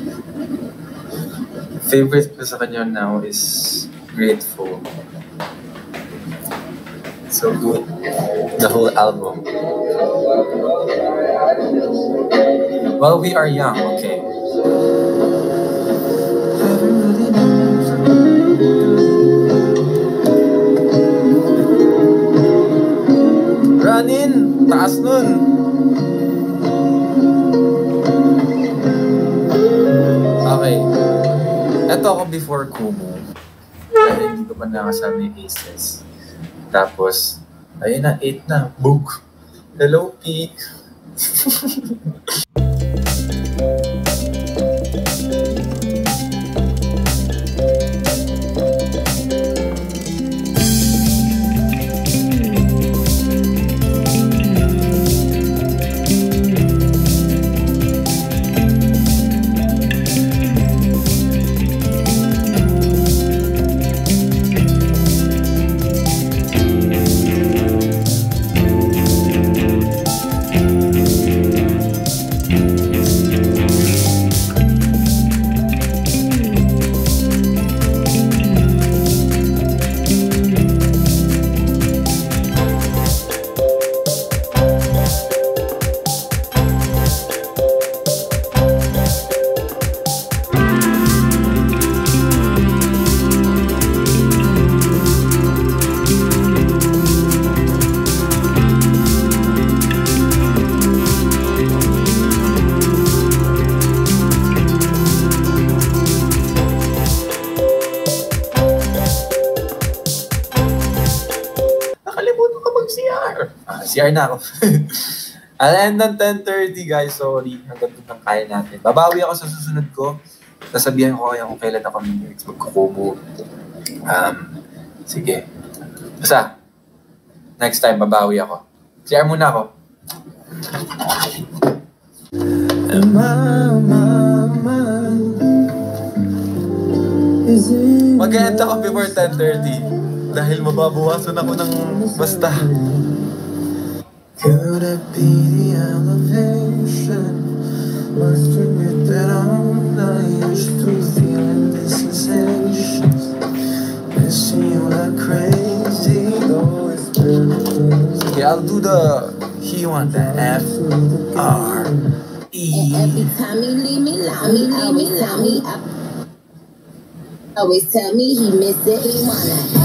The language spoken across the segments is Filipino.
Favorite ko sa kanya now is Grateful. So good. The whole album. While we are young, okay. Run-in! Taas nun! Okay. Ito ako before Kumu. Kaya hindi ko pa nakasama yung Aces. Tapos, ayun na, 8 na. Book! Hello, Peak! CR na ako. I'll end on 10:30 guys. Sorry. Hanggang doon ang kaya natin. Babawi ako sa susunod ko. Sasabihan ko kaya kung kailan ako magkukubo. Sige. Basta, next time babawi ako. CR muna ako. Mag-end ako before 10:30. Dahil mababawasan ako ng basta. Could it be the elevation? Must admit that I'm not used to feeling these sensations. Missing you like crazy, though it's been okay, I'll do the he want the F-R-E. Every time he leave me, always tell me he miss it, he wanna.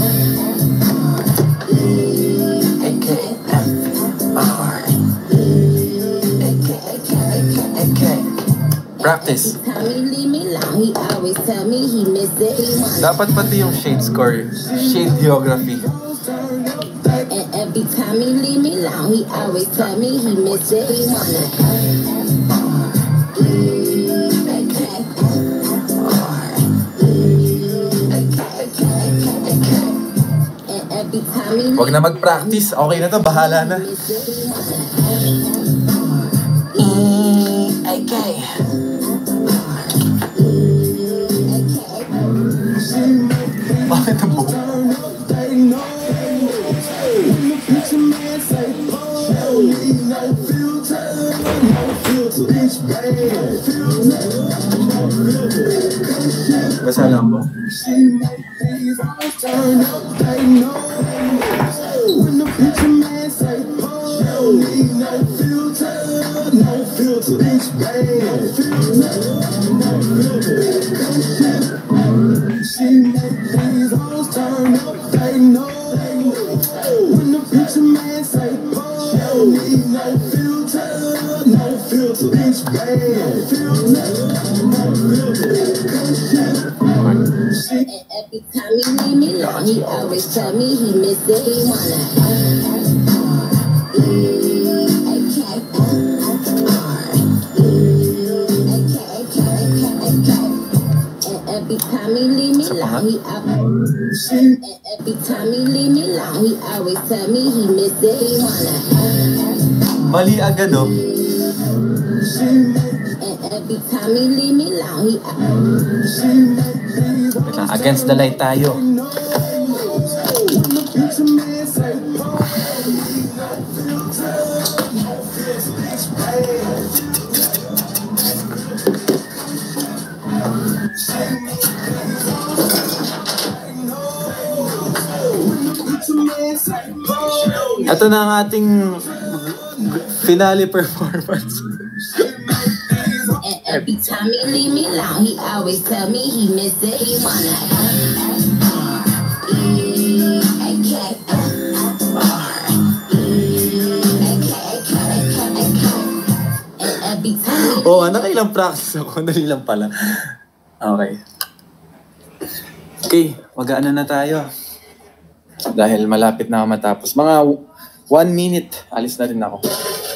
Practice. Dapat pati yung shade score, shade geography. And every time he leave me alone, he always tell me he miss it, he wanna. Huwag na mag-practice. Okay na to, bahala na. Okay. Bakit ang buhok? Basa lang mo. Every time he leave me alone, he always tell me he miss it, he wanna. Every time he leave me alone, he always tell me he miss it, he wanna. Mali agad oh. Every time he leave me alone, he against the light tayo. Ito na ang ating finale performance. And every time he leave me alone, he always tell me he miss it. He wanna Oo, nakailang practice ako. Dali lang pala. Okay. Okay, mag-ano na tayo. Dahil malapit na ako matapos. Mga 1 minute, alis na rin ako.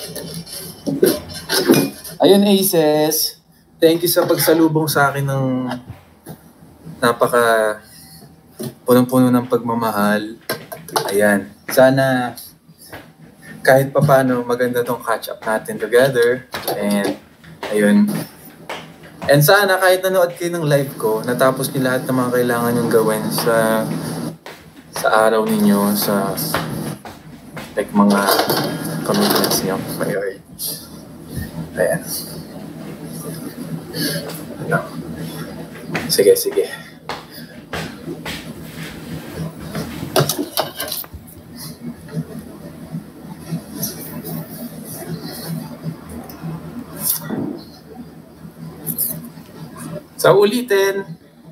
Ayun, Aces. Thank you sa pagsalubong sa akin ng napaka punong-puno ng pagmamahal. Ayan. Sana kahit papano maganda tong catch up natin together. And ayun. And sana kahit nanood kayo ng live ko, natapos niyo lahat ng mga kailangan yung gawin sa araw ninyo, sa like mga commitments niyo, priorities. Ayan. No. Sige, sige. Sa ulitin.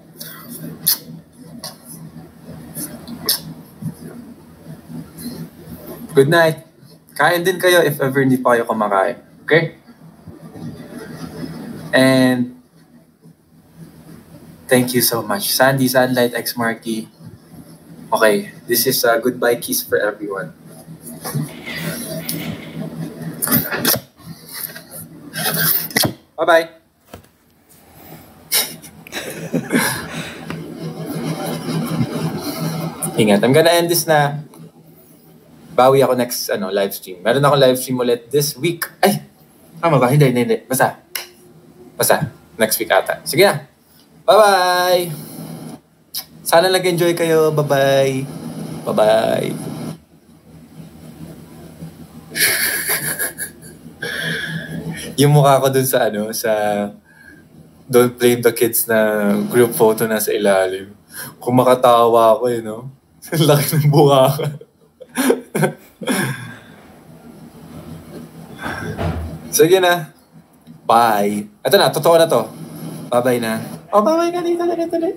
Good night. Kain din kayo if ever hindi pa kayo kumakain. Okay? And thank you so much. Sandy, Sunlight, X Marky. Okay, this is a goodbye kiss for everyone. Bye-bye. Ingat. I'm gonna end this na. Bawi ako next live stream. Meron ako live stream ulit this week. Ay! Tama ba? Hindi. Basta. Next week ata. Sige na. Bye-bye! Sana nag-enjoy kayo. Bye-bye. Bye-bye. Yung mukha ko dun sa Don't Blame the Kids na group photo na sa ilalim. Kung makatawa ako Laki ng buka ka. Sige na. Bye. Ito na, totoo na to. Bye-bye na. Oh, bye-bye ka dito.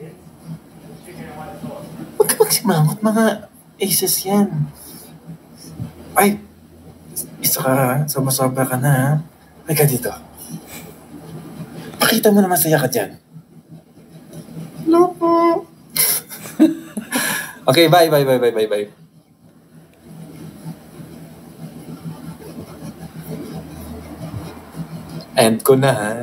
Huwag ka magsimamot, mga aces yan. Ay, isa ka, sobra ka na ha. Ay ka dito. Pakita mo na masaya ka dyan. Loko. Okay, bye. End ko na ha.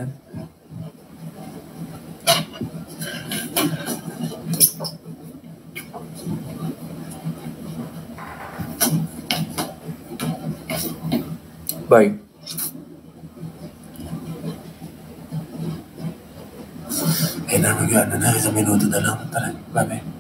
Bye. Ay na, mag-ano na. Isang minuto na lang. Tara, bye-bye.